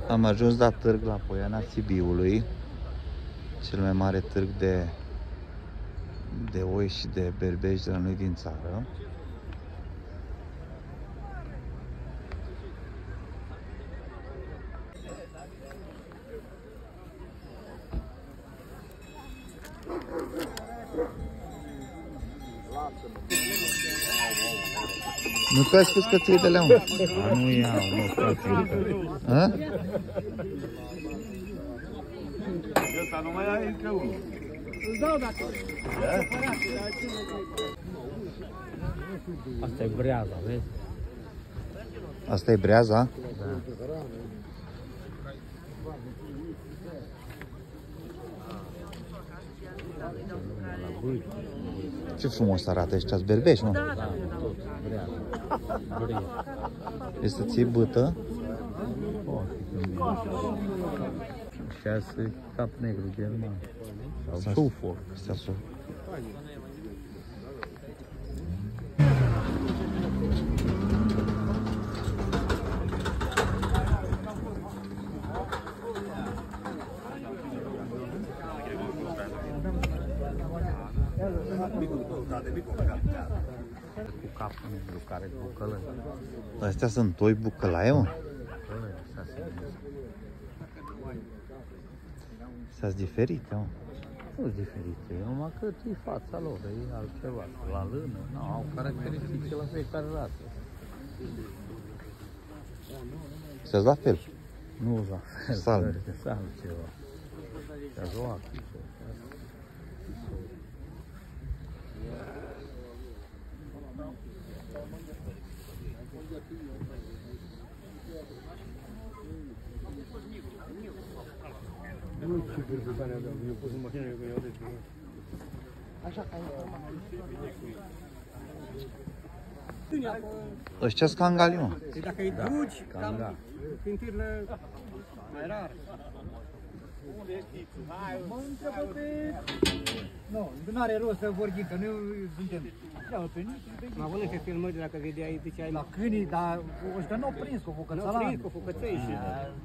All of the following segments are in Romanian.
Am ajuns la târg la Poiana Sibiului, cel mai mare târg de oi și de berbești de la noi din țară. Nu tu ai spus că ți-ai de leon? Nu iau, nu fac A? Ăsta nu mai ai încă unul. Îți dau dacă... Asta e breaza, vezi? Asta e breaza? Da. Ce frumos arată ăștia, berbești, mă? Da, tot, breaza. Este să ții bâtă. Și asta e cap negru german. Sau Suffolk. Astea sunt. Cu capul negru care bucălăi. Astea sunt toi bucălaie, mă? Astea-s diferite, mă. Nu sunt diferite, numai că e fața lor, e altceva. La lână, nu, au caracteristice la fiecare rasă. Astea-s la fel. Nu la fel, Salme. să altceva. Și-a luat. Nu ce cârpătare aveam, eu pus în mașină, eu iau de zi. Așa ca e. Ăștia-s cangali, mă. Dacă îi duci, cam pintirile mai rar. Mă întrebă pe... Nu are rost să vorbim, că noi suntem... Ia-o pe nici... Mă văd că filmări, dacă vedeai, ziceai La câinii, dar ăștia n-au prins cu bucățala. n-au prins cu bucăței și...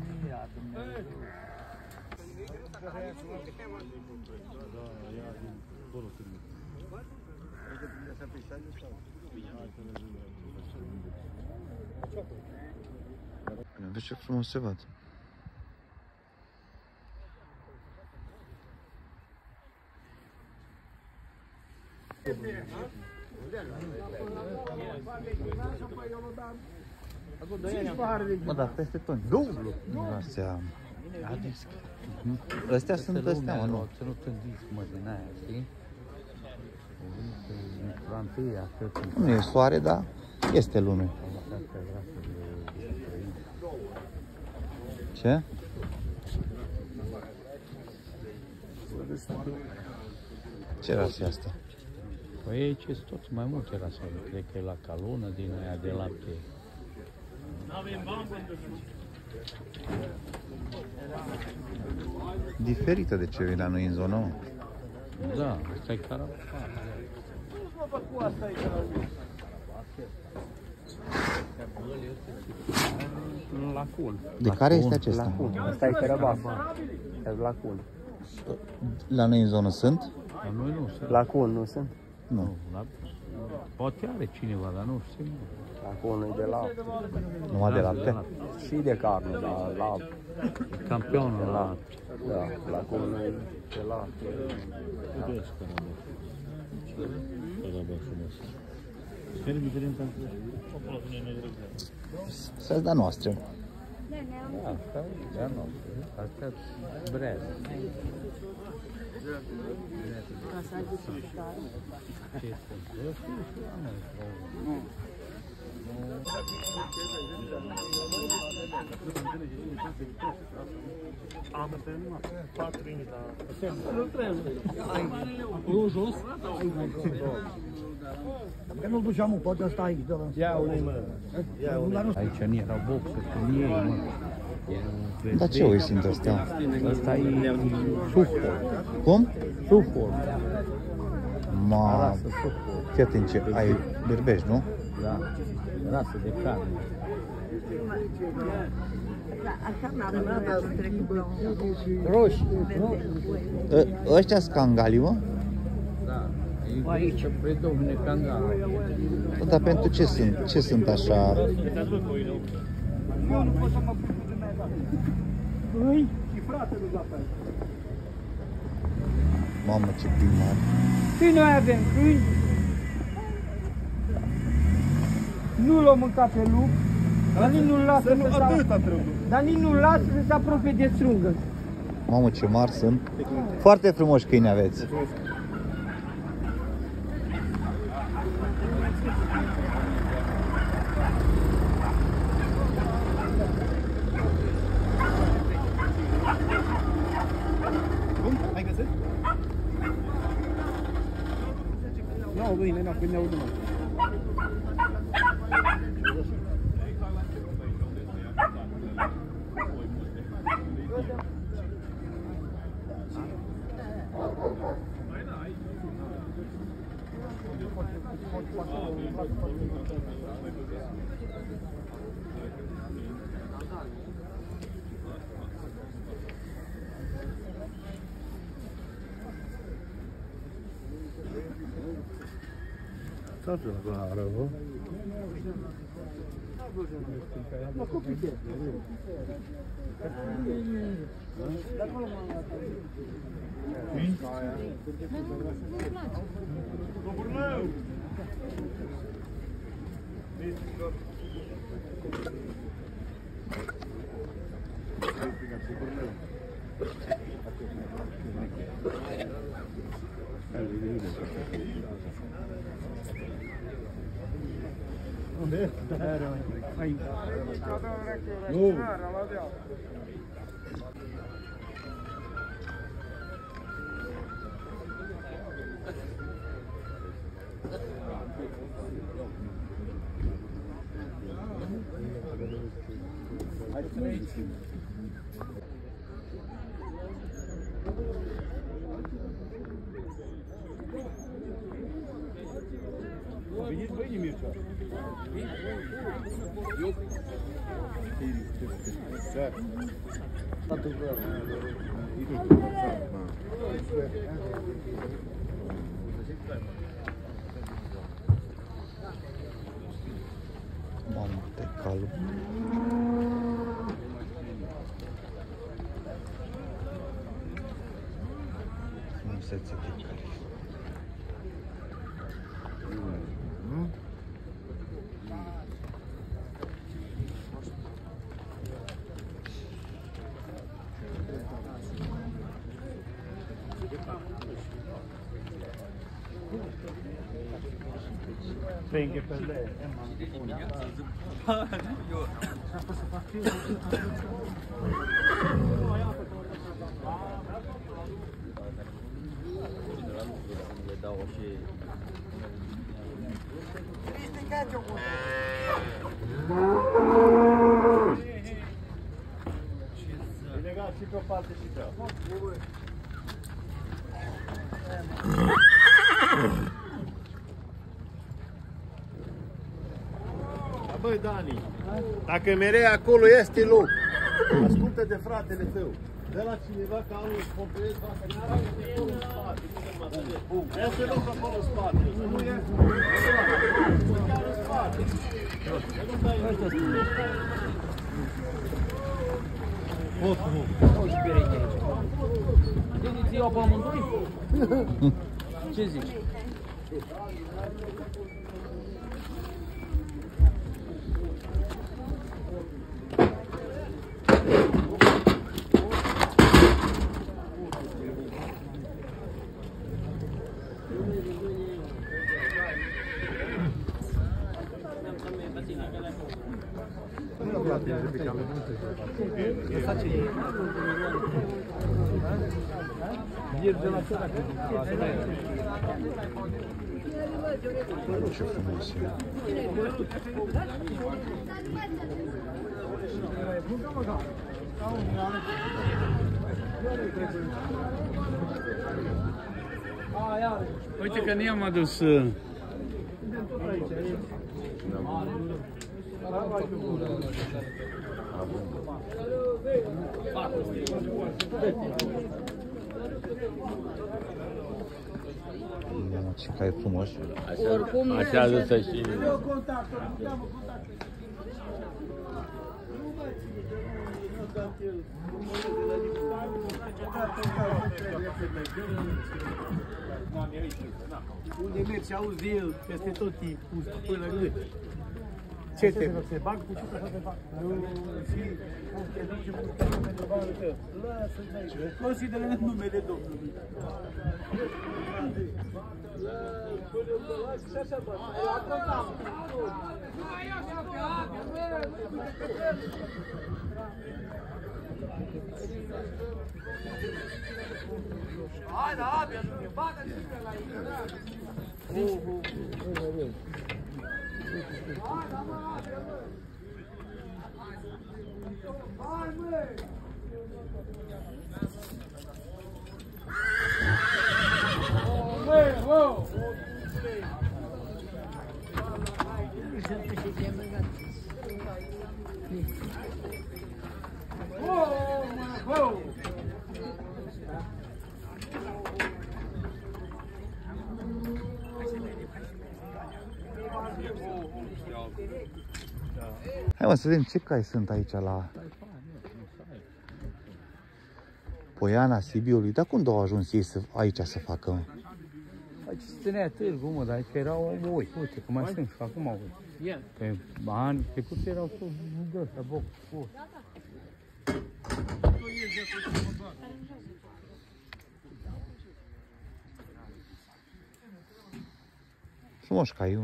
Vezi ce frumos se văd. Mă, dar peste toni. Dublu. Astea... Astea sunt astea, mă, nu. Ținut în disc, mă, din aia, știi? Plantia, atât. Nu e soare, dar este lume. Ce? Ce rase asta? Păi aici sunt toți mai multe rase. Cred că e la calună, din aia de lapte. Diferită de ce e la noi în zonă, mă. Da, asta e carapat. Lacun. De care este acesta? Asta e cărăbas. Lacun. La noi în zonă sunt? La noi nu sunt. Lacun, nu sunt? Nu. Poate are cineva, dar nu știu. Lacun e de lapte. Numai de lapte? Și de carne, dar lapte. Campionul la lapte. Da, lacun e de lapte. Să-ți da noastre. Da, asta e de-a noastră. Asta e brez. Ca să ai justificare. Ce este? Eu știu și la noi. Am terminat 4 inci, dar... Nu trebuie. Acolo jos? Că nu-l duceam, poate ăsta aici, de la... Ia unii, mă. Aici nu erau boxe cu ei, mă. Dar ce oi sunt astea? Ăsta e Suffolk. Cum? Suffolk. Ma... Rasă Suffolk. Fii atent ce ai berbești, nu? Da. Rasă de carne. Așa n-are să trec cu Roșii. Ăștia sunt cangalii, mă? Da. Aici predomine cangal. Dar pentru ce sunt? Ce sunt așa? Eu nu pot să mă pun cu dumneavoastră. Îi? Și fratelul la fel. Mamă, ce câini mari. Și noi avem câini. Nu l-o mânca pe lup, dar nici nu-l lasă dar nici nu-l lasă să se apropie de strungă. Mamă, ce mari sunt. Foarte frumoși câini aveți. Ai găsit? Nu, bine, nu, când ne audăm. Co to za rowo? Nu. Veniți băi, Mircea. Mamă, te calul. Frumusețe de cali. Venga per lei. Legat și pe o parte și pe alta. Băi, Dani, dacă mereu acolo este loc, ascultă de fratele tău. De la cineva ca anul complet, dacă n-ar avea de acolo în spate. Este loc acolo în spate. Nu este. Chiar în spate. Auzi pereche aici. Vedeți eu pe amândoi? Ce zici? Ce frumos e. Uite că ne-am adus Ce cai frumos. Așează să și... Unde mergi și auzi de el peste tot timpul, până la gât. Ce te se bag cu ce te fac? Și cum te duce cu numele tău. Lasă-ți aici. Consideră numele Domnului. Și așa, bă. Hai, da, abia, bagă cifre la ei, da. Hai, da, mă, abia, mă. Hai, mă. Mă, mă. Hai mă, să vedem ce cai sunt aici la Poiana Sibiului. Dar cum au ajuns ei aici să facă? Aici se ținea târgu, mă, dar că erau oi. Uite, că mai sunt și acum oi. Pe ani trecuți erau tot de ăsta, boc. Frumos cai, mă.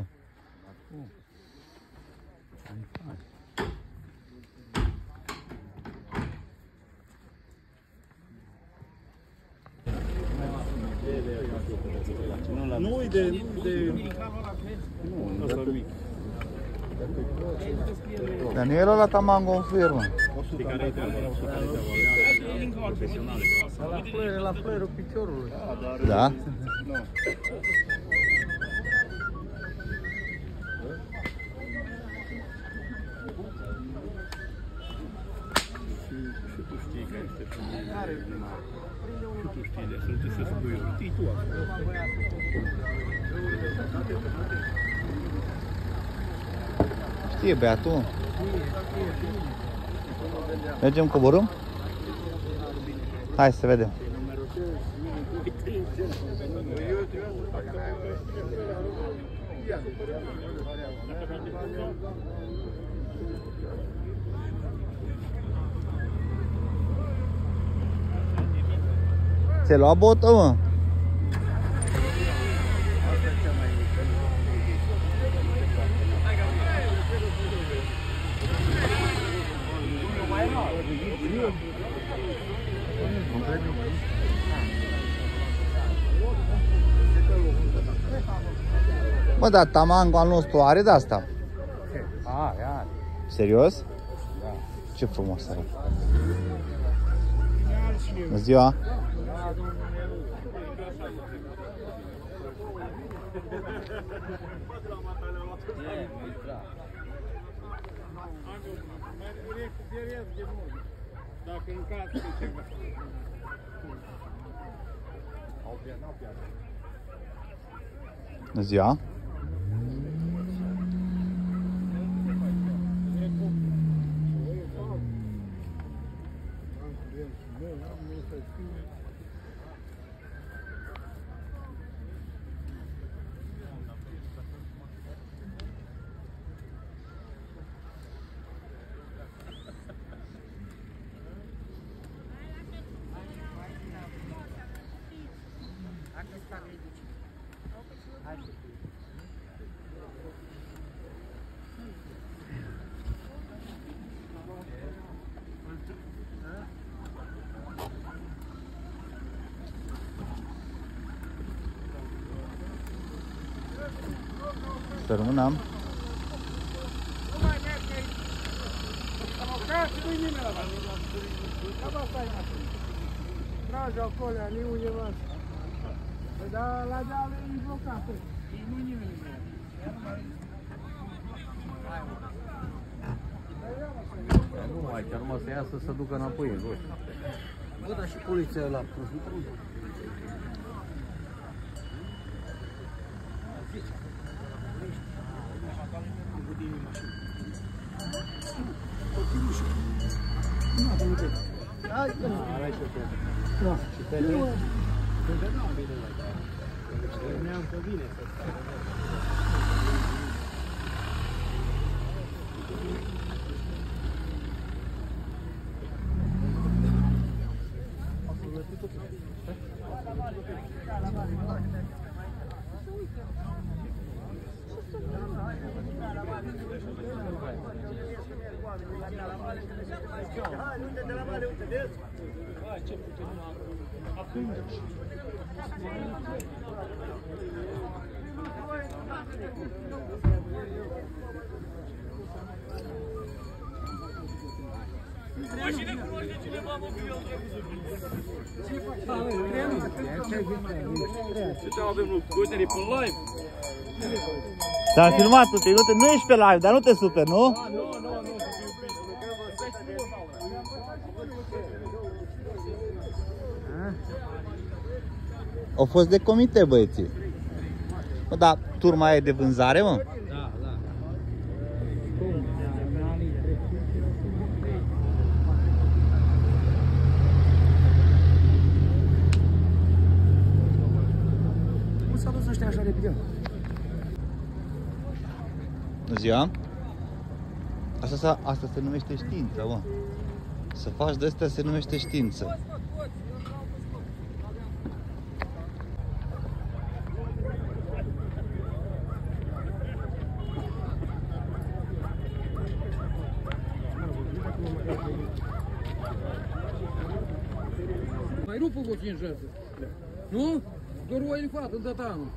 Nu-i de... Nu, ăsta mic. Dar nu e ăla la tamango în fluier, mă. La fluierul piciorului. Da? Și tu știi că este familie. Și tu știi de sunt și spuiuri. Știi tu acolo. Știe băiatul. Mergem, coborâm? Hai să vedem. Ți-ai luat botă, mă? Mă, dar tamango al nostru are de asta? Are. Serios? Da. Ce frumos arată. Bună ziua! Dacă în caz de ceva. Bună ziua! Să rămânăm. Trage acolo, nu undeva. Dar la deal e blocat. Nu nimeni. Nu, aici ar urma să iasă să ducă înapoi în jos. Bă, dar și poliția ăla. S-a filmat tu, nu ești pe live, dar nu te super, nu? Au fost de comite, băieții. Mă, dar turma e de vânzare, mă? Da, da. Cum s-a dus ăștia așa repede? Bună ziua! Asta se numește știință, mă. Să faci de astea se numește știință. Mai rupă cu 5-6. Nu? Doar o elefată, datanul.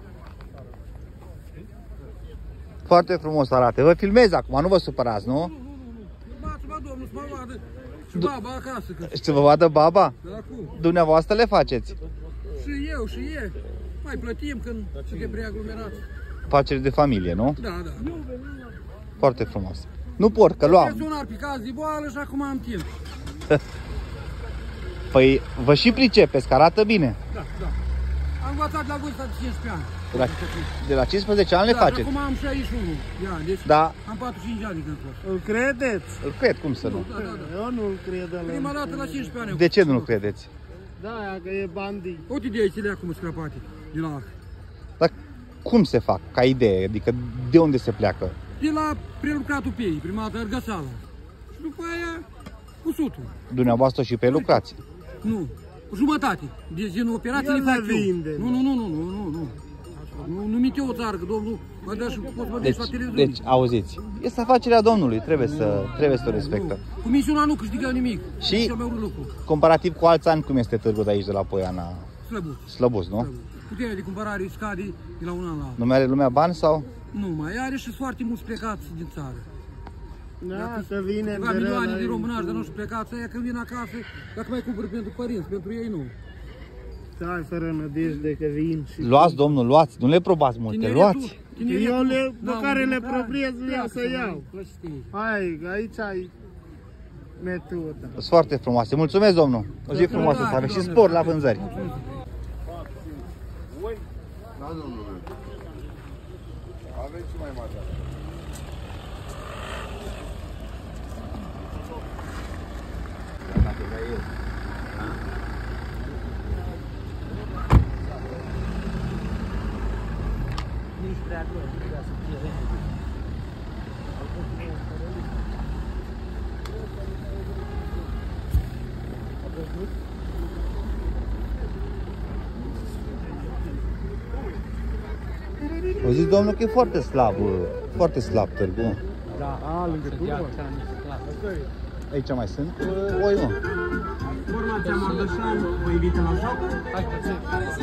Foarte frumos arată. Vă filmez acum, nu vă supărați, nu? Bați-mă, domnul, să mă vadă și baba acasă. Că... Și să vă vadă baba? Da, cum? Dumneavoastră le faceți? Și eu, și e. Mai plătim când suntem prea aglomerați. Afaceri de familie, nu? Da, da. Foarte frumos. Nu pot, că luam. Pensionar pe caz de boală și acum am timp. Păi vă și pricepeți, că arată bine. Da, da. Am învățat la vârsta de 15 ani. De la 15 ani le Da, faceți? acum am 61 de ani, deci Da. am 45 ani când fost. Îl credeți? Îl cred, cum să nu? Da, da, da. Eu nu-l cred ăla. Prima dată la 15 ani. De ce nu-l credeți? Da, că e bandit. Uite de aici le acum scrapate, de la Dar cum se fac, ca idee? Adică de unde se pleacă? de la prelucratul pe ei, prima dată Ergăsala. Și după aia cusutul. Dumneavoastră și pe lucrați. Nu, jumătate. Deci din operații El le fac le vinde. eu. Nu. Nu minte o țară, că domnul mă dă și poți mă Deci, la televiziune. deci, auziți, este afacerea Domnului, trebuie să o respectăm. Nu. Cu misiunea nu câștigăm nimic. Și- E cel mai urât lucru. Comparativ cu alți ani, cum este târgul de aici, de la Poiana? Slăbut. Slăbus, nu? Puterea de cumpărare scade de la un an la altul. Nu mai are lumea bani sau? Nu mai are și foarte mulți plecați din țară. Da, să vine Câteva milioane de românași de noștri plecați, aia când vin acasă, dacă mai cumpără pentru părinți, pentru ei nu. Stai fără nădejde că vin și... Luați, domnul, luați, nu le probați multe, luați. Eu le, pe Da, care un le lucrar, propriez vreau pleacă să iau. știi. Hai, aici ai metoda. Sunt foarte frumoase. Mulțumesc, domnul. O zi frumoasă să aveți și spor la vânzări. Da, domnule. Avem și mai mare. Nici prea greu, nu vrea să fie repede. O zis domnul că e foarte slab târgul. Da, lângă turmă. Aici mai sunt oi, mă. Formația Mardășan vă invită la joc. Hai că ți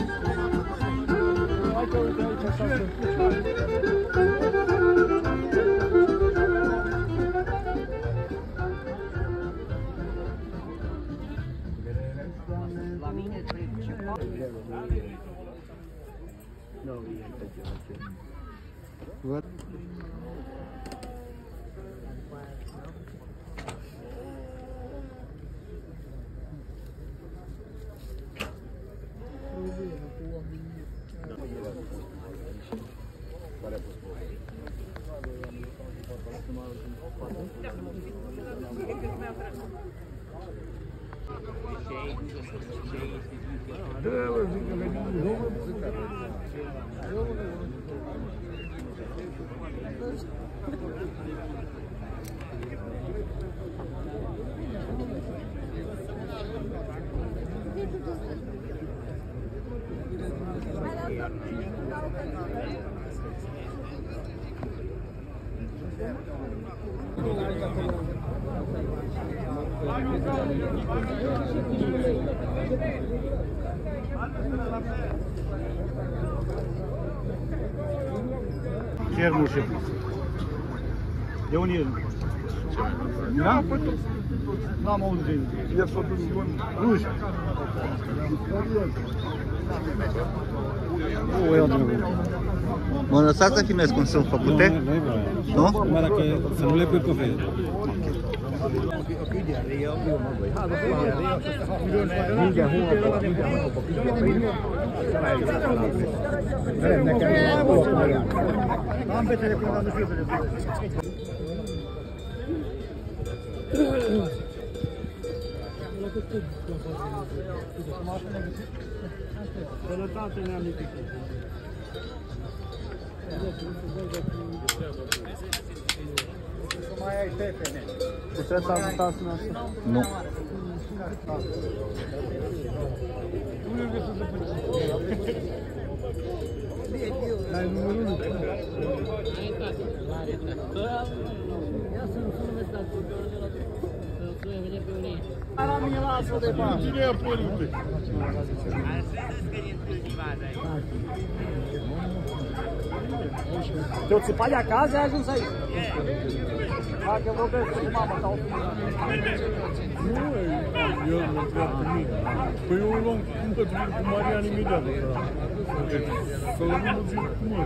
La mine trebuie Văd. Cermușă. De unde e? Da? N-am auzit de el. El s-a dus în Ruș. Mă lăsați să filmez cum sunt făcute? Nu? Să nu le pui pe fel. Am pe telefon, dar nu știu telefon. Sănătate ne-am lipit. Să mai ai pepene. Puteți ajutați noastră? Nu. Dai numărul 1. Ara mie lasă de bani. Cine e părinte? Te-o țipat de acasă, ai ajuns aici? Dacă vorbesc cu mama sau cu Nu, eu mă întreab pe mine. Păi eu luam cumpături cu Marian imediat. Să lămăm zi cu mă.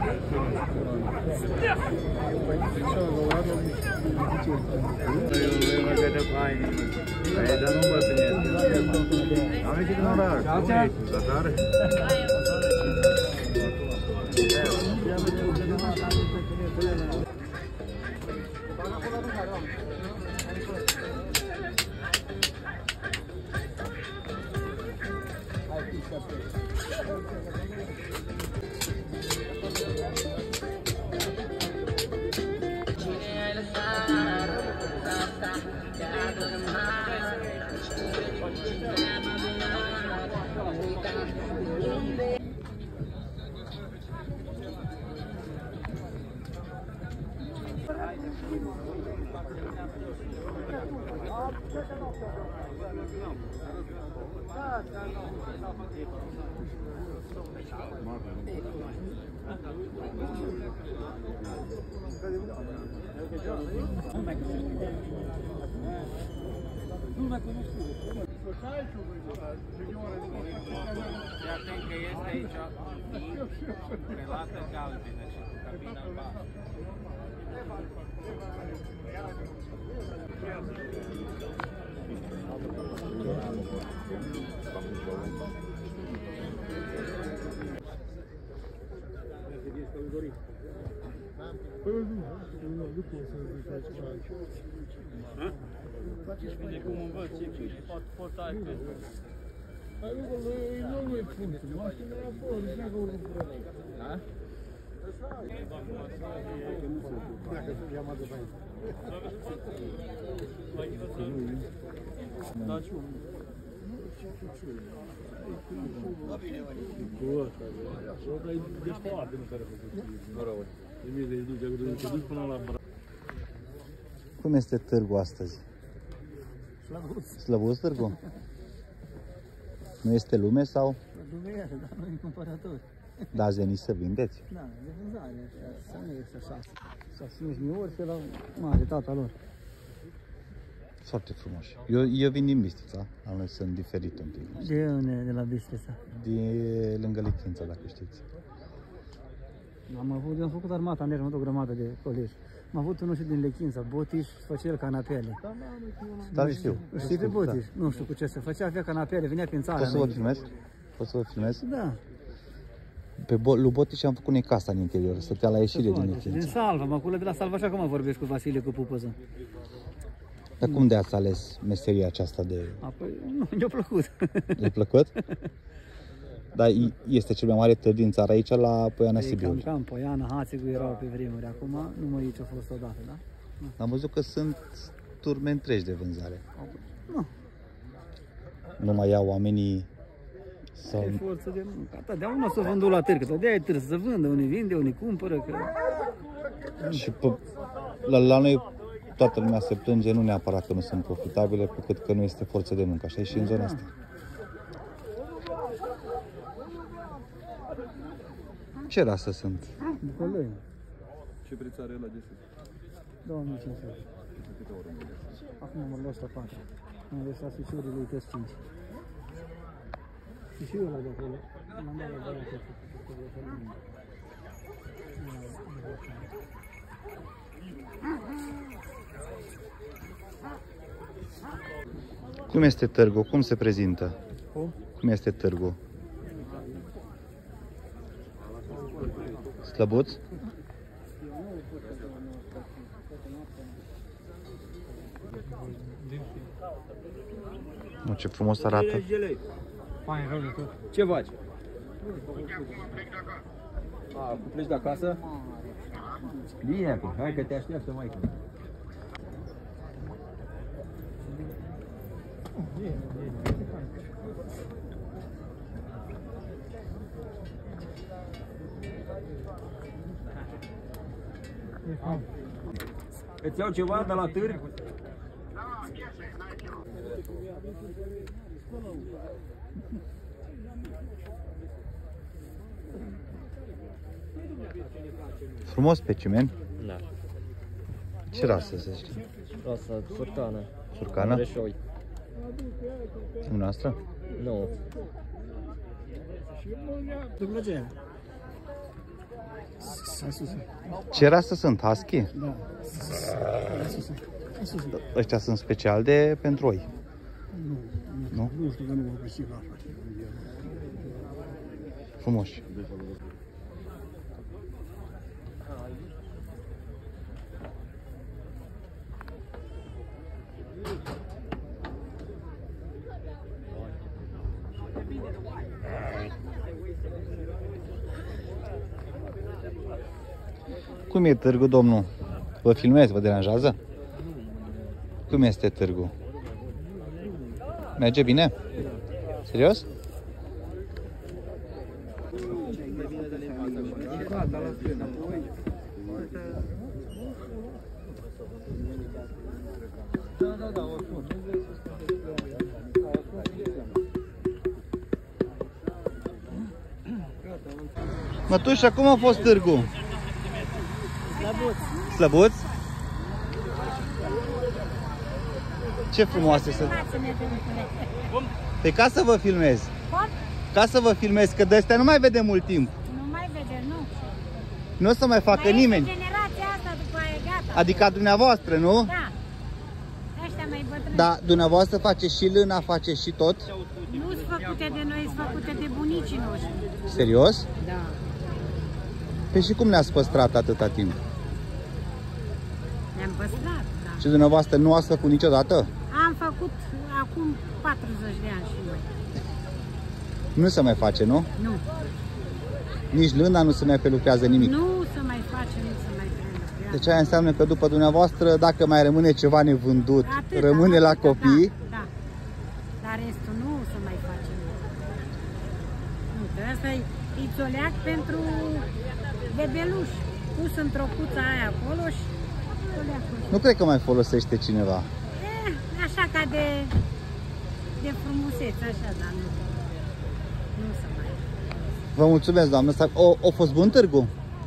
Cum este târgul astăzi? Slăbuț târgul? Nu este lume sau? Lume este, dar nu e cumpărători. Da, ați venit să vindeți? Da, de vânzare, să nu este așa. Să 5.000 ori pe la mare, tata lor. Foarte frumos. Eu vin din Bistrița, al noi sunt diferit un pic. De unde, de la Bistrița? De lângă Lichința, dacă știți. Am făcut armata, am avut o grămadă de colegi. Am avut unul și din Lechința, Botiș, făcea el canapele. Da, știu. Știi pe Botiș? Da. Nu știu cu ce se făcea, avea canapele, vinea prin țară. Poți să vă filmez? Poți să vă filmez? Da. Pe lui Botiș am făcut casa în interior, stătea la ieșire din Din Lichința. Salva, acolo de la Salva, așa cum vorbești cu Vasile, cu Pupăză. Dar cum de ați ales meseria aceasta de... Apoi, nu, mi-a plăcut. E plăcut? Dar este cel mai mare târg din țară aici, la Poiana Sibiului. Cam Poiana, Hațegul erau pe vremuri. Acum nu mă aici a fost odată, da? Am văzut că sunt turme întregi de vânzare. Nu. Nu mai iau oamenii sau... E forță de muncă. Totdeauna s-a vândut la târg, că de-aia trebuie să vândă, unii vinde, unii cumpără. Că... Și la noi toată lumea se plânge, nu neapărat că nu sunt profitabile, pe cât că nu este forță de muncă. Așa e și în zona asta. Ce rasă sunt? Bucălăi. Ce preț are la de sus? 2500. Acum mă luat 4. Am lăsat suciurile lui câți 5. Și ăla de acolo. L-am dat la băiatul. Cum este târgul? Cum se prezintă? Cum este târgul? Slăbuț? Ce frumos arată. Ce faci? Cu pleci de acasă? Bine, hai că te așteaptă maică. Îți iau ceva de la târg? Frumos specimen. Da. Ce rasă să știi? Rasa surcană. Surcană? Reșoi. Dumneavoastră? Nu. Ce rasă sunt? Husky? Da. Ăștia sunt special de pentru oi. Nu? Nu știu că nu mă găsi la așa. Frumoși. Cum e târgul, domnul? Vă filmez, vă deranjează? Cum este târgul? Merge bine? Serios? Mătușa, cum a fost târgul? Slăbuț. Slăbuț? Ce frumoase sunt! Pe ca să vă filmez. Cum? Ca să vă filmez, că de astea nu mai vedem mult timp. Nu mai vede, nu. Nu o să mai facă mai nimeni. generația asta după aia, gata. Adică a dumneavoastră, nu? Da. Ăștia mai bătrâni. Da, dumneavoastră face și lâna, face și tot. Nu sunt făcute de noi, sunt făcute de bunicii noștri. Serios? Da. Păi și cum le-ați păstrat atâta timp? Ne-am păstrat, da. Și dumneavoastră nu ați făcut niciodată? Am făcut acum 40 de ani și noi. Nu se mai face, nu? Nu. Nici lâna nu se mai prelucrează nimic. Nu se mai face, nu se mai prelucrează. Deci aia înseamnă că după dumneavoastră, dacă mai rămâne ceva nevândut, rămâne la copii. Da, da. Dar restul nu se mai face. Nu, că asta e țoleac pentru bebeluși. Pus într-o cuță aia acolo și țoleacul. Nu cred că mai folosește cineva. Așa ca de frumusețe, așa, dar nu se mai... Vă mulțumesc, doamnă. O fost bun târgu?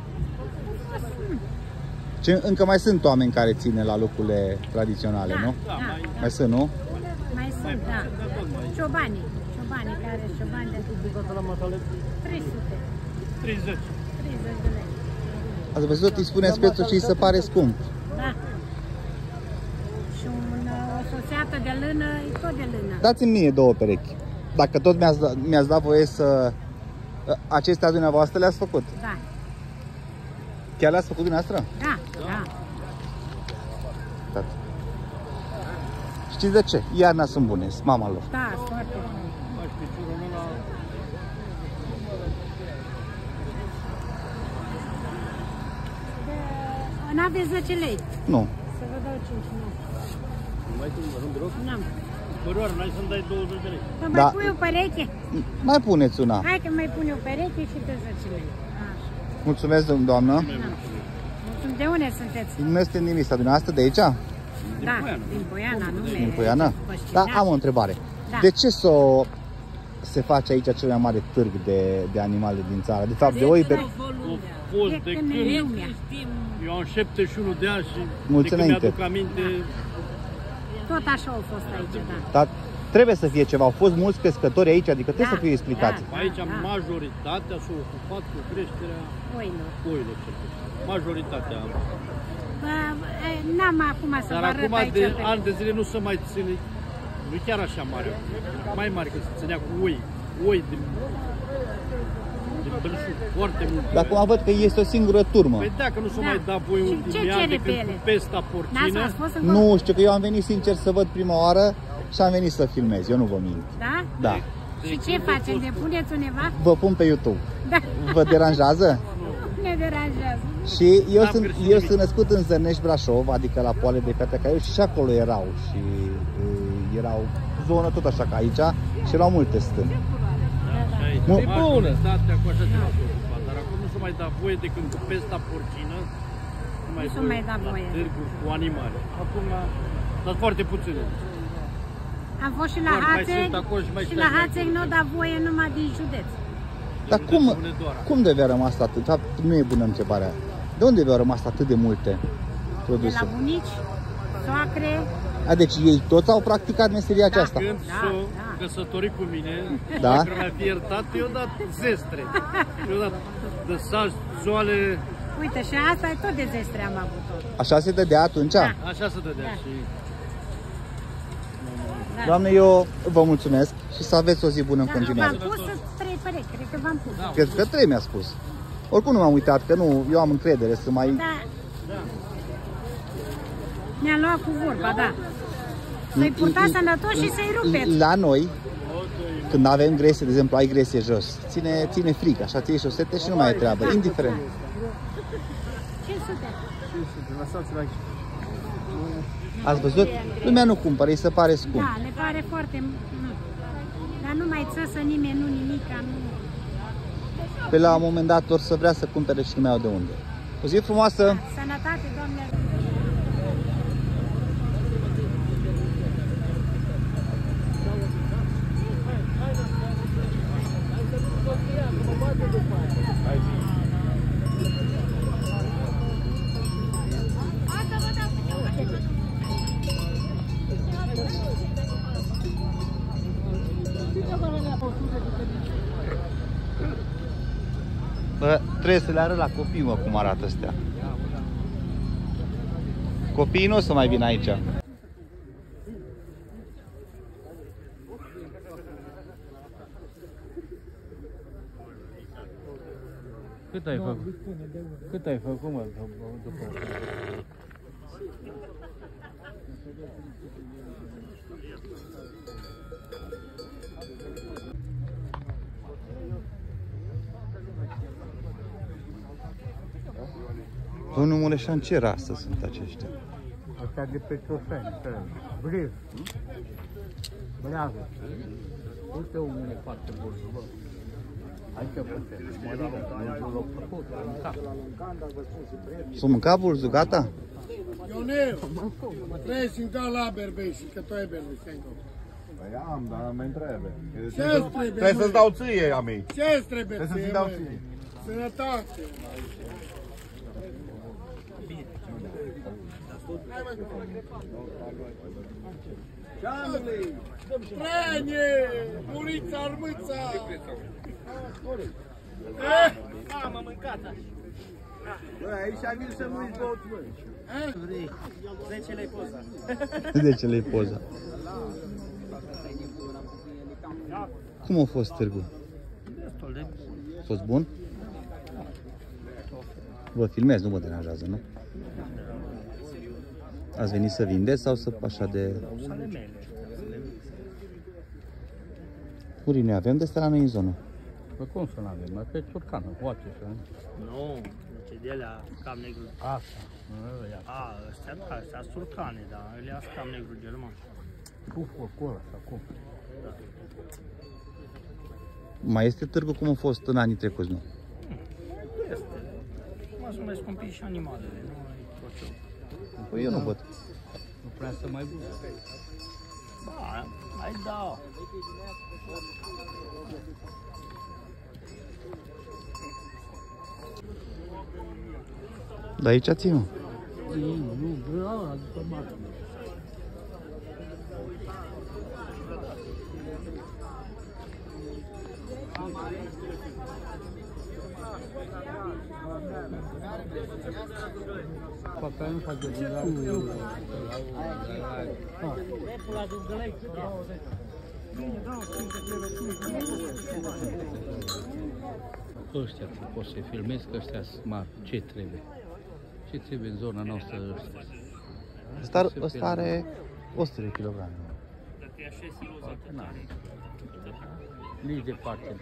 Încă mai sunt oameni care ține la lucrurile tradiționale, nu? Da, da. Mai sunt, nu? Mai sunt, da. Ciobanii care ciobani de 300. 30. 30 de lei. Ați văzut, îi spuneți prețul și îi se pare scump. Da. Și o soseată de lână e tot de lână. Dați-mi mie 2 perechi. Dacă tot mi-ați dat voie să... Acestea dumneavoastră le-ați făcut? Da. Chiar le-ați făcut dumneavoastră? Da, da. Uitați. Știți de ce? Iarna sunt bune, mama lor. Da, foarte bun. N-aveți 10 lei. Nu. Să vă dau 5, nu. Nu mai tu, nu deloc? N-am. Băroară, n-ai să-mi dai 20 de lei. Să Da. mai pui o pereche? Mai puneți una. Hai că mai pune o pereche și de 10 lei. Așa. Mulțumesc, doamnă. De unde sunteți? Nu este nimic, dumneavoastră de aici? Da, din Poiana, nu Din Poiana? Da, am o întrebare. Da. De ce se face aici cel mai mare târg de animale din țară? De fapt, de oi pe... A fost De de când când... e lumea. Eu am 71 de ani și Mulți de când înainte. mi-aduc aminte... Tot așa au fost aici, da. Dar trebuie să fie ceva. Au fost mulți pescători aici, adică trebuie Da, să fie explicați. da. Aici majoritatea s-a ocupat cu creșterea Oilor. oilor. Cel puțin. Majoritatea. Bă, n-am acum să Dar vă arăt acum aici de pe... ani de zile nu se mai ține, nu chiar așa mare, mai mare, că se ținea cu oi din Bălșug, foarte mult. Dar acum văd că este o singură turmă. Păi da, că nu se Da. mai da voi Și ultimii ce ani cere decât pe ele? cu pesta porcină. N-ați fost în Nu știu, că eu am venit sincer să văd prima oară și am venit să filmez. Eu nu vă mint. Da? Da. Și ce facem? Ne puneți undeva? Vă pun pe YouTube. Da. Vă deranjează? Ne deranjează. Și eu N-am sunt, greșit eu nimic. sunt născut în Zărnești, Brașov, adică la Poale de Piatra Caiu și acolo erau. Și erau zonă tot așa ca aici și erau multe stâni. Mu- E bună. Majoritatea cu așa ceva s-a ocupat, dar acum nu se mai da voie decât cu pesta porcină. Nu Nu se mai da voie. Târguri cu animale. Acum, dar foarte puține. Am fost și la Doar mai Hațeg sunt acolo și mai și stai la mai Hațeg nu da voie numai din județ. Dar De cum, Hunedoara. cum de v-a rămas atât? De fapt, nu e bună întrebarea. De unde v-au rămas atât de multe De produse? la bunici, soacre, Deci ei toți au practicat meseria aceasta. Când Da, s-o da. căsătorit cu mine, Da? dacă l-a fi iertat, eu dat zestre. Eu dat de saj, zoale, uite, și asta e tot de zestre am avut-o. Așa se dădea atunci? Da. așa se dădea. Da. Și Da. Doamne, eu vă mulțumesc și să aveți o zi bună în Da, continuare. v-am pus 3 perechi, cred că v-am pus. Cred că 3 mi-a spus. Oricum nu m-am uitat, că nu, eu am încredere să mai... Da. Ne-a luat cu vorba, da. Să-i purtați sănătos și să-i rupeți. La noi, când avem gresie, de exemplu, ai gresie jos, ține fric, așa ții șosete și nu mai e treabă, indiferent. 500. Lăsați-l aici. Ați văzut? Lumea nu cumpără, îi se pare scump. Da, le pare foarte... Nu. Dar nu mai țăsă nimeni, nu nimica, nu... Pe la un moment dat or să vrea să cumpere și nu mai au de unde. O zi frumoasă! Sănătate, Doamne! Bă, trebuie să le arăt la copii, mă, cum arată astea. Copiii nu o să mai vină aici. Cât ai făcut? Cât ai făcut, mă, după? Domnul Mureșan, ce rasă sunt aceștia? Asta de pe Trofeni, Briv. Brează. Uite omul e foarte bun, bă. Aici putem. Mărirea, loc făcut, în cap. S-o mâncat bulzul, gata? Ionel, vrei să-mi dau la berbei și că tu ai berbei, stai în Păi am, dar mai trebuie. Ce-ți trebuie, Trebuie să-ți dau ție, a mei. Ce-ți trebuie Trebuie să-ți ție, dau măi? ție. Sănătate! Prenie! Murița, armâța! Am mâncat. Bă, aici am venit să nu uiți băut, bă. Vrei? 10 lei poza. De ce le-i poza? Cum a fost târgul? Destul de A fost bun? Vă filmez, nu mă deranjează, nu? Ați venit să vindeți sau să așa de... Ale mele. Uri, noi avem de astea la noi în zonă. Păi cum să n-avem? Mai pe turcană, poate să... Nu, ce de alea cam negru. Asta. Ăstea da, ăstea sunt turcane, dar alea sunt cam negru german. Cu acolo, acum. Mai este târgul cum a fost în anii trecuți, nu? Este. Mă sunt mai scumpi și animalele, nu mai proceu. Păi eu nu văd. Nu prea să mai bun. Ba, mai dau. Dar aici ții, mă. Nu, vreau, adică mare. Poate nu face de la... Ăștia poți să-i filmezi, că ăștia sunt mari. Ce trebuie? Ce trebuie în zona noastră ăsta? Ăsta are 100 de kg. Nici departe.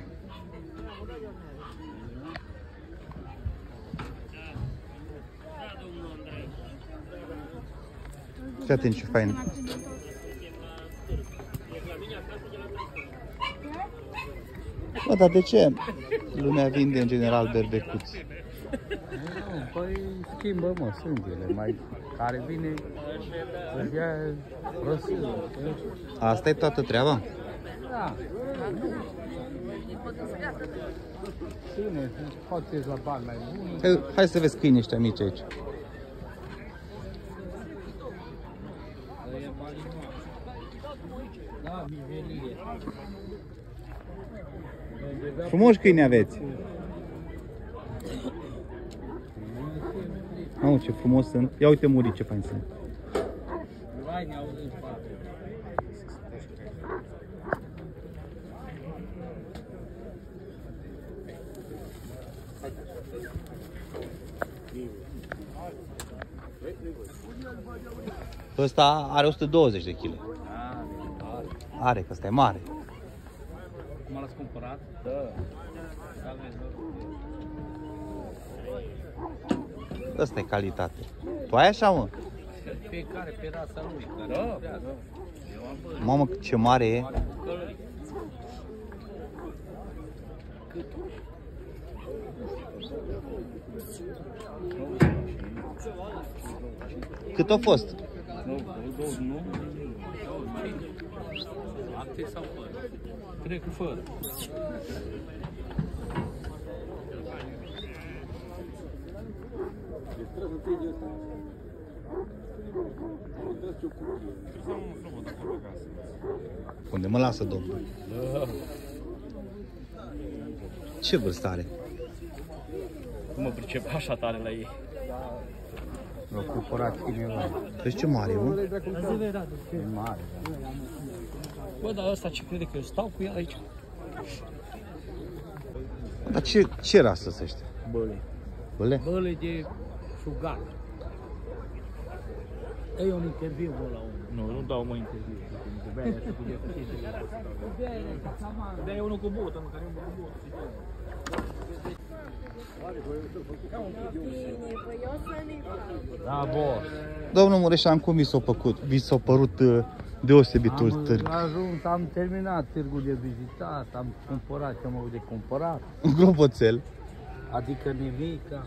Fii atent ce fain. Bă, dar de ce lumea vinde în general berbecuți? Păi schimbă, mă, sângele, mai care vine, își ia răsâlă. Asta e toată treaba? Da. Ține, poate la bani mai buni. Hai să vezi câinii ăștia mici aici. Da, mizerie. Frumoși câini aveți. Mamă, ce frumos sunt. Ia uite murii ce fain sunt. Vai, ne auzim față. Ăsta are 120 de kg. Are, că ăsta e mare. Cum l-ați cumpărat? Da. Ăsta e calitate. Tu ai așa, mă? Fiecare pe rasa lui. Da. Mamă, ce mare e. Cât a fost? Nu. Acte sau fără? Cred că fără. Unde mă lasă domnul? Ce vârstă are? Nu mă pricep așa tare la ei. L-a cumpărat cineva. Vezi ce mare e, mă? E mare, da. Bă, dar ăsta ce crede că eu stau cu el aici? Dar ce rasă sunt ăștia? Băle. Băle? Băle de șugat. E un interviu bă, la unul. Nu dau mă interviu. De-aia e unul cu botă, mă, care e unul cu botă. Da, boss. Domnul Mureșan, cum vi s-a părut deosebitul târg? Am terminat târgul de vizitat, am cumpărat ce am avut de cumpărat. Un globoțel. Adică nimica.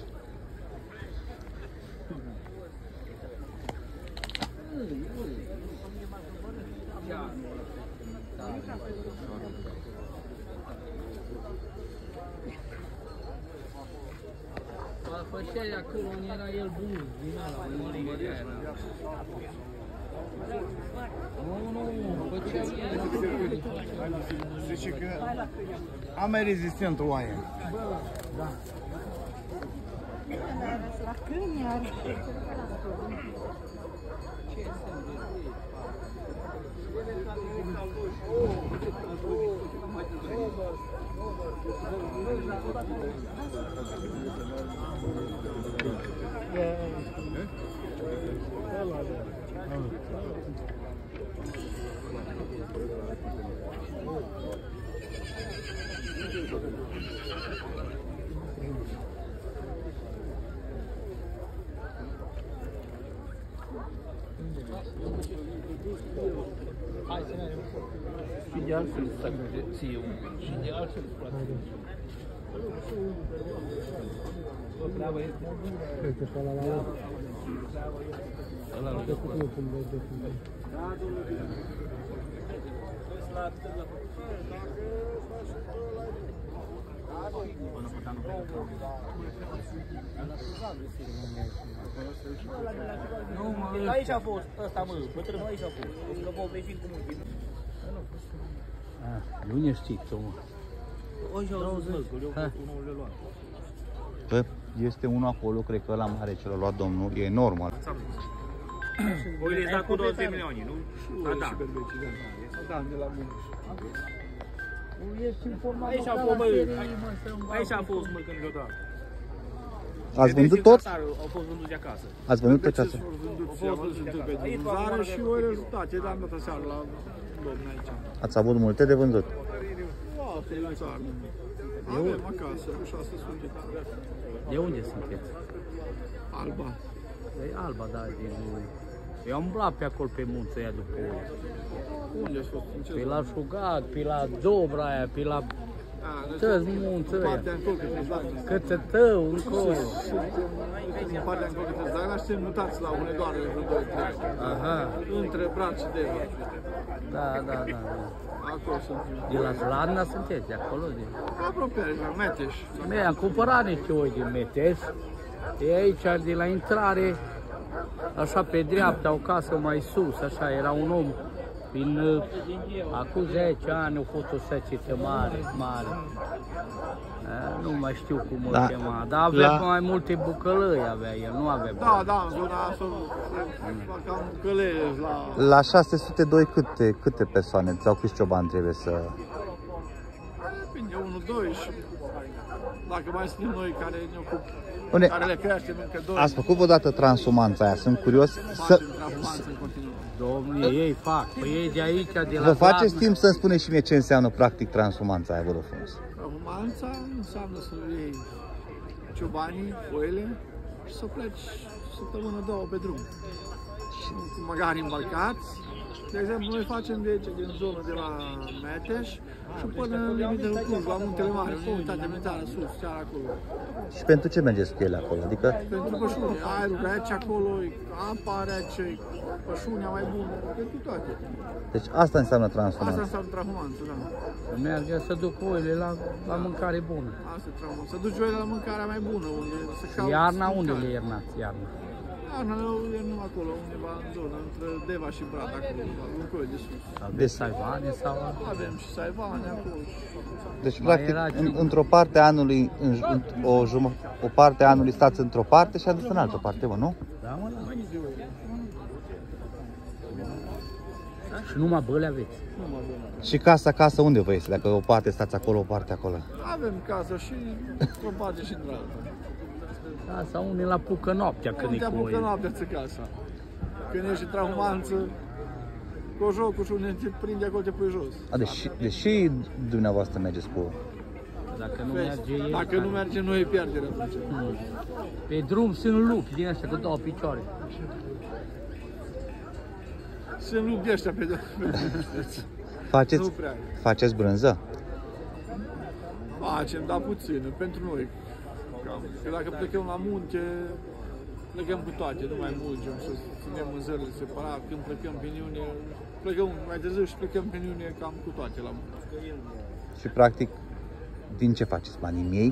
Făceai acolo unde era el bun, din ala, unde era. Nu, făceai el. Zice că am mai rezistent oaie. Da. La câini are. Și de altfel să ție și de altfel Uite, pe ăla ăla de cu cum de Aici a fost, ăsta mă, bătrânul aici a fost. O să vă vecin cu mulți. Nu ne știi, mă. Aici au zis, mă, că unul le luat. Bă, este unul acolo, cred că ăla mare ce l-a luat domnul, e normal. Oile da cu 20 de milioane, nu? Da, da. Da, de la mine. Aici a fost, mă, aici a fost, mă, când le-o dat. Ați vândut tot? Au fost vânduți acasă. Ați vândut tot ce ați Au fost vânduți pe vânzare și o rezultate, le-am dat aseară la domnul aici. Ați avut multe de vândut. Asta e în țară. Avem acasă, cu 600. De unde sunteți? Alba. E Alba, da, din... Eu am umblat pe acolo pe munță aia după ori. Unde ați fost? Pe la Șugat, pe la Dobra aia, pe la... Tăți munță aia. Partea încolo, Către tău, încolo. Suntem în partea încolo, dar n-aș să mutați la Hunedoară, vreo 2-3. Aha. Între Braț și Deva. Da, da, da. Acolo sunt. De la Zladna sunteți, de acolo? Aproape, la Meteș. Am cumpărat niște oi din Meteș. E aici, de la intrare, așa pe dreapta, o casă mai sus, așa, era un om. Acum 10 ani a fost o secetă mare. Nu mai știu cum o chema, dar avea mai multe bucălăi, avea el, nu avea bani. Da, în zona asta, cam bucălăi la... La 602 câte persoane sau câți ciobani trebuie să... Depinde, 1-2 și dacă mai suntem noi care ne ocupăm, Bune, care le creștem încă 2. ați făcut vreodată transumanța aia? Sunt curios să... Facem transumanță în continuare. Domnule, ei fac, păi ei de aici, de la Vă faceți timp să-mi spuneți și mie ce înseamnă practic transumanța aia, vă rog frumos. Transumanța înseamnă să iei ciobanii, foile și să pleci săptămână, 2 pe drum. Cu magari îmbarcați. De exemplu, noi facem de aici, din zonă de la Meteș și până în limită de Cluj, la Muntele Mare, unitate militară sus, chiar acolo. Și pentru ce mergeți cu ele acolo? Adică... Pentru pășuni, aerul rece acolo, apa rece, pășunea mai bună, pentru toate. Deci asta înseamnă transumanță. Asta înseamnă transumanță, da. Să mergem să duc oile la mâncare bună. Asta e transumanță. Să duci oile la mâncarea mai bună, unde să cauți. Iarna unde le iernați, iarna? Iarna le iernim acolo, undeva în zonă, între Deva și Brad, acolo, încolo de sus. Aveți saivane sau? Avem și saivane acolo. Deci, practic, într-o parte a anului, o parte a anului stați într-o parte și altă în altă parte, mă, nu? Da, mă, da. Și numai băle aveți? Și casa unde vă este? Dacă o parte stați acolo, o parte acolo? Avem casă și o parte și într-altă. Casa unde la pucă noaptea când e cu apucă oile. noaptea ți casa. Când ești în trahumanță, cu jocul și unde te prinde acolo te pui jos. Deși dumneavoastră mergeți cu... Dacă nu merge el... Dacă nu merge, noi îi pierdere atunci. Pe drum sunt lupi din ăștia cu 2 picioare. Sunt lupi de ăștia pe drum. Faceți brânză? Facem, dar puțin, pentru noi. Că dacă plecăm la munte, plecăm cu toate, nu mai mulgem să ținem în zările separat. Când plecăm pe Iunie, plecăm mai târziu și plecăm pe Iunie cam cu toate la munte. Și practic, din ce faceți banii miei?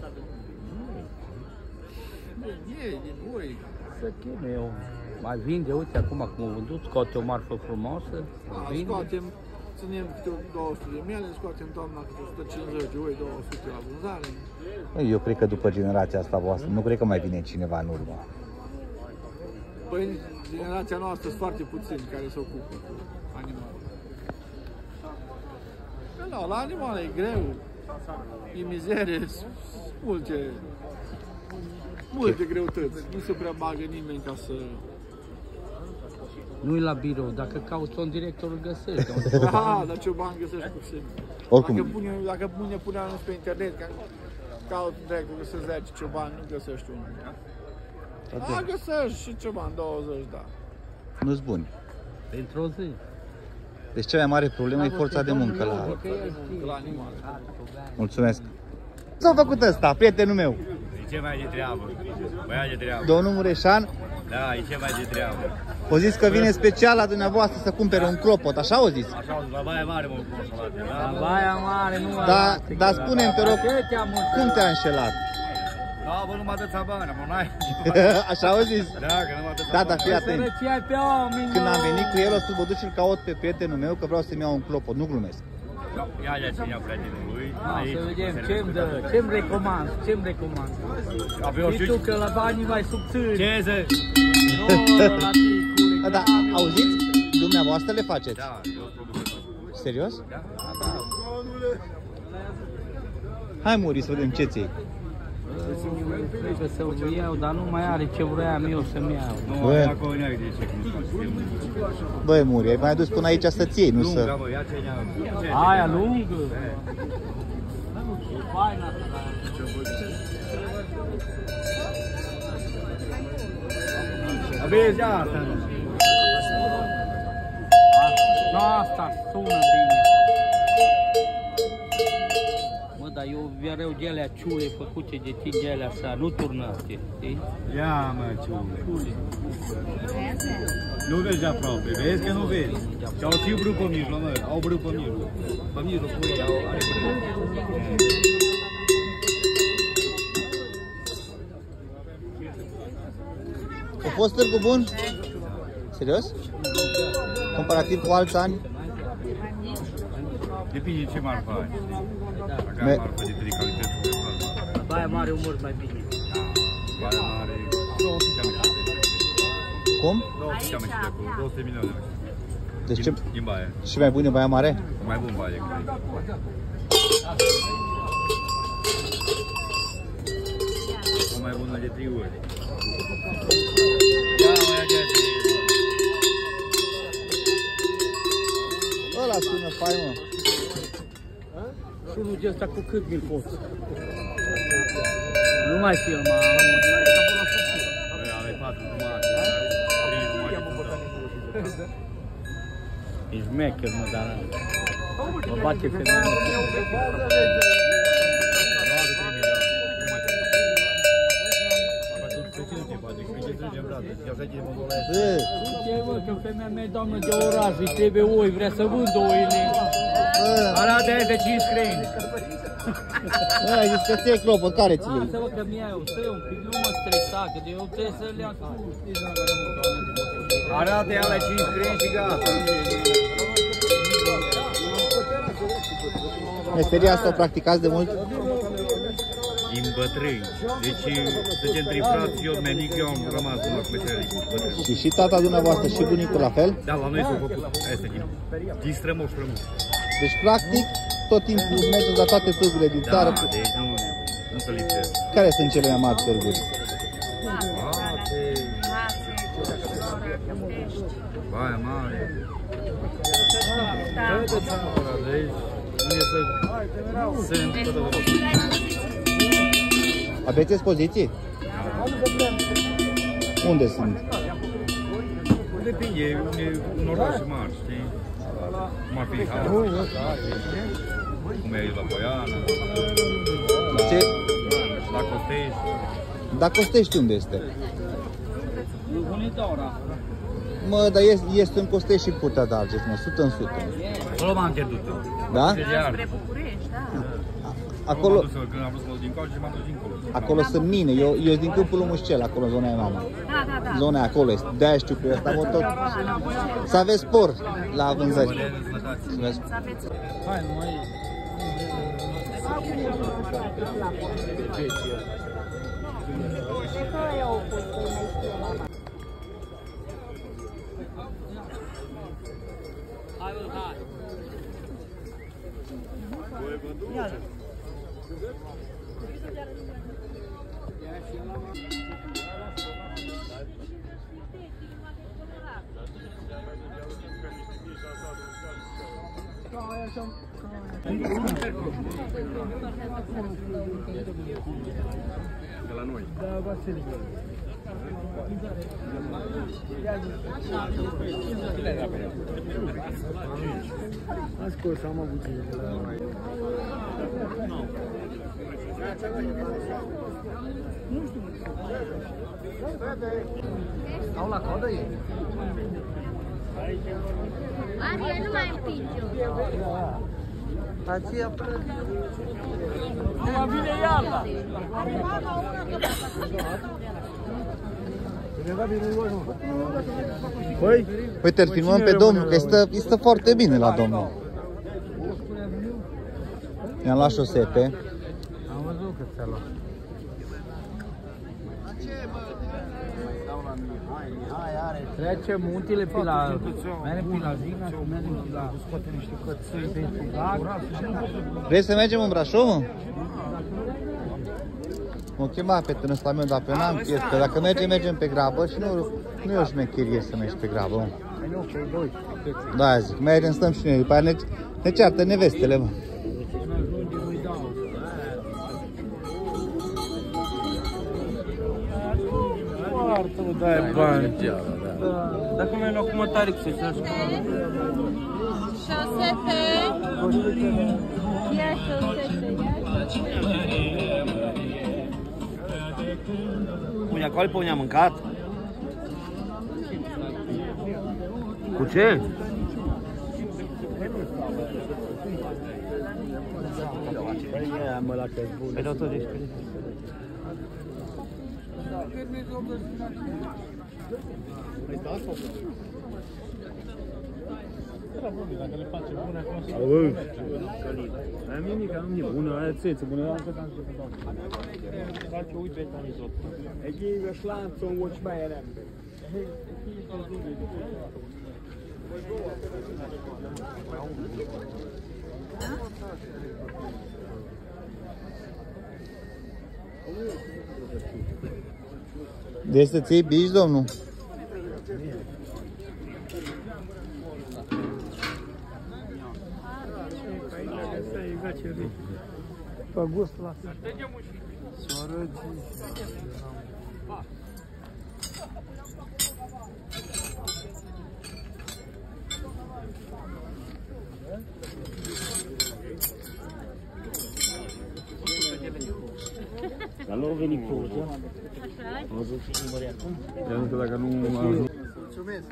Din oi. Să cheme eu. Mai vinde, uite acum cum au vândut, scoate o marfă frumoasă. Scoatem, ținem câte 200 de miele, scoatem toamna câte 150 de oi, 200 la vânzare. Eu cred că după generația asta voastră, nu cred că mai vine cineva în urmă. Păi, generația noastră sunt foarte puțini care se ocupă cu animale. Că nu, la animale e greu, e mizerie, multe greutăți. Nu se prea bagă nimeni ca să Nu-i la birou, dacă cauți un director îl găsești. Da, dar cioban găsești cu sine. Oricum. Dacă pune până pe internet, că caut director, găsești 10 cioban, nu găsești unul. Da, găsești și cioban, 20, da. Nu-s buni. Pentru o zi. Deci cea mai mare problemă e forța de muncă la animal. Mulțumesc. S-a făcut ăsta, prietenul meu. E ce mai de treabă? Băia de treabă. Domnul Mureșan. Da, e ce mai de treabă. O zis că vine special la dumneavoastră să cumpere un clopot, așa o zis? Așa, la Baia Mare mă consolate. La Baia Mare, nu la Da, dar spune-mi, te rog, cum te-a înșelat? Da, bă, nu mă atâția bani, mă, n-ai. Așa au zis? Da, că nu mă atâția bani. Da, dar fii atent. Când am venit cu el, o să mă duc și-l caut pe prietenul meu, că vreau să-mi iau un clopot, nu glumesc. Ia ce ia prietenul lui. Să vedem ce-mi dă, ce-mi recomand, ce-mi recomand. Și tu că la banii mai subțiri. Ce să? Da, auziți? Dumneavoastră le faceți? Da, eu produc. Serios? Da. Hai, Muri, să vedem ce-ți iei. Trebuie să-l iau, dar nu mai are ce vroiam eu să-mi iau. Nu, acolo nu ai de ce, nu faci. Băi, Muri, ai mai adus până aici să-ți iei, nu să... Lungă, bă, ia ce ia. Aia lungă. Faina asta. Vezi, asta. Asta sună bine. Mă, dar eu vreau de alea ciule făcute de tine, de alea să nu turnate, știi? Ia, mă, ciule. Nu vezi de aproape, vezi că nu vezi. Și au și brâu pe mijloc, mă, au brâu pe mijloc. Pe mijloc, pui, are brâu. A fost târgu bun? Serios? Comparativ cu alți ani? Depinde ce marfă ai. Dacă ai marfă de trei calități, Baia Mare e mult mai bine. Baia Mare, 200 de milioane. Cum? 200 de milioane, 200 milioane. Deci ce? Din Baia. Și mai bun e Baia Mare? Mai bun Baia decât aici. O mai bună de 3 ori. Ăla sună fain, mă. Și unul de ăsta cu cât mi-l poți? Nu mai filma. Are 4 jumate, 3 jumate. Ești mecher, mă, dar mă bate femeia. Ce mă, că femeia mea e doamnă de oraș, îi trebuie oi, vrea să vândă oile. Arată aia de 5 creni. Bă, ai zis că ți-ai clopot, care ți-l iei? Lasă-mă că mi-ai, stai un pic, nu mă stresa, că eu trebuie să le ascult. Arată aia la 5 creni și gata. Meseria asta o practicați de mult? Din bătrâni. Deci, suntem trei frați, eu, mai mic, eu am rămas în la meserie. Și tata dumneavoastră și bunicul la fel? Da, la noi s-au făcut. Asta din strămoș frămoș. Deci, practic, tot timpul mergeți la toate târgurile din țară. Da, deci nu se lipsesc. Care sunt cele mai mari târguri? Baia Mare. Deci, nu e să sunt tot Aveți expoziții? Unde sunt? Depinde, un oraș mare, știi? Cum ar fi Haus, cum e la Poiană, la Costești. Dar Costești unde este? Unitora. Mă, dar este în Costești și Curtea de Argeș, mă, 100 în 100. Acolo m-am pierdut. Da? Spre București, da. Acolo, Când am vrut să mă duc din calci și m-am dus dincolo. acolo sunt mine, eu sunt din Câmpul lui Mușcel, acolo zona aia mama. Da. Zona aia acolo este, de-aia știu că ăsta mă tot... Să aveți spor la vânzări. Să aveți... Hai, nu mai De la noi. Da, Vasile. Ascult, am avut cine de la noi. Nu știu. Au la codă ei? Aria, nu mai împinge-o. Aceea până... Nu vine iarna. Păi? Uite, îl filmăm pe domnul, că stă foarte bine la domnul. I-am luat șosete. Am văzut că ți-a luat. Trece muntele pe la... Mergem pe la Zigna și mergem pe la... Scoate niște cățăi de tugac. Vrei să mergem în Brașov, mă? M-a chemat pe tânăr ăsta meu, dar pe n-am chef, că dacă mergem pe grabă și nu e o șmecherie să mergi pe grabă, mă. Da, zic, mergem, stăm și noi, după aia ne ceartă nevestele, mă. Nu dai bani. Dacă mai luăm cu mătaric să-și așa. Șosete. Ia șosete, Pune acolo, pe unde am mâncat? Cu ce? Păi dau tot de Dacă le face bune acum. Aia mimica nu e bună, aia țeță bună, aia cât am zis că dau. Face uite pe tanizot. Egi je šlanco u očmajerem. De să-ți iei bici, domnul? Pe gust la fel. Dar nu a venit cu urgea. Am văzut și cum mărea acum. Eu nu știu dacă nu a ajuns. Mulțumesc!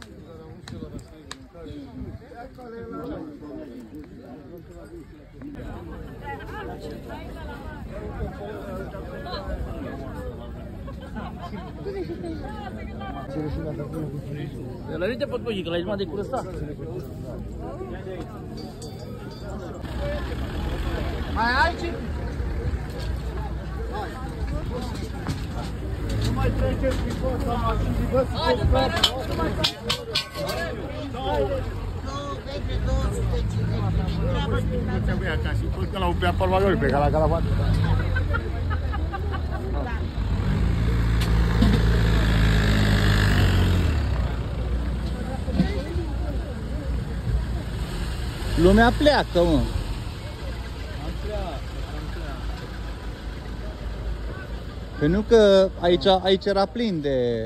La nu te pot păși, că la jumătate de curățat. Mai ai ce? Nu mai treceți prin posta mașinii, vă să nu mai Trebuia ca și tot că l-au bea pe valori pe care la calavat. Lumea pleacă, mă. Păi nu că aici era plin de...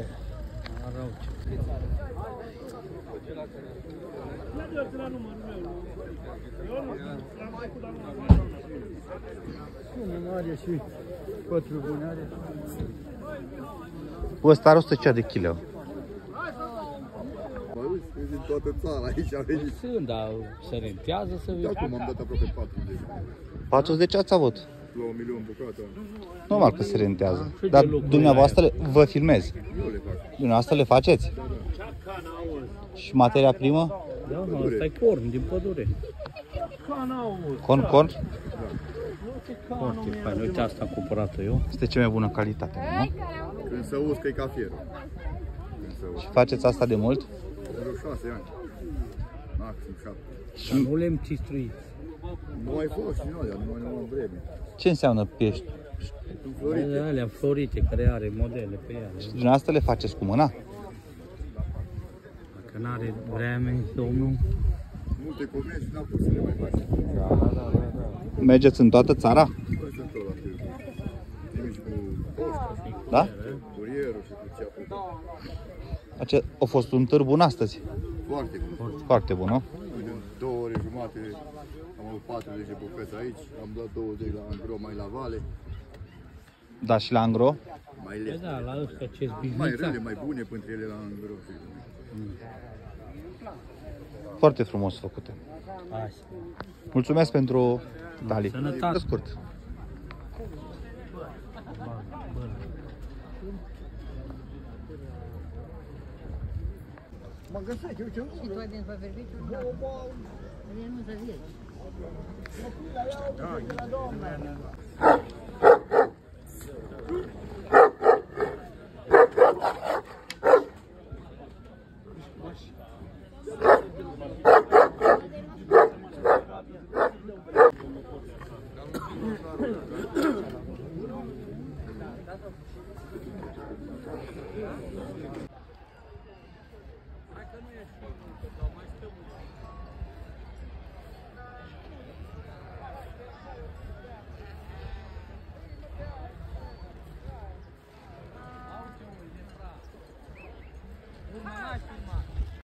Are și 4 bune are. Ăsta are 100 de kg. Din toată țara aici a venit. Sunt, dar se rentează să vezi. Acum am dat aproape 40. 40 ați avut? La 1 milion bucată. Normal că se rentează. Dar dumneavoastră vă filmezi. Eu le fac. Dumneavoastră le faceți? Și materia primă? Da, ăsta e corn din pădure. Corn? Foarte fain. Uite, asta am cumpărat eu. Este cea mai bună calitate, nu? Când se uscă e ca fierul. Și faceți asta de mult? Vreo 6 ani. Maxim 7. Și nu le-am cistruit. Nu ai fost și noi, dar nu am vreme. Ce înseamnă pești? Alea florite, care are modele pe ele. Și dumneavoastră le faceți cu mâna? Dacă Că n-are vreme, domnul. Multe comenzi n-au pus să le mai faci. Mergeți în toată țara? Sunt tot la fel. Trimiși cu poșta, Da? curierul și cu ce apucă. A fost un târg bun astăzi. Foarte bun. Foarte bun, nu? În 2 ore jumate am avut 40 de bucăți aici, am dat 20 la Angro, mai la Vale. Da, și la Angro? Mai leste. Da, la ăsta ce-s Mai biznița. rele, mai bune pentru ele la Angro. Foarte frumos făcute. Mulțumesc pentru detalii. Sănătate. Scurt. Mă găseai, eu ce-am Și tu ai venit pe serviciu? Eu nu să zici.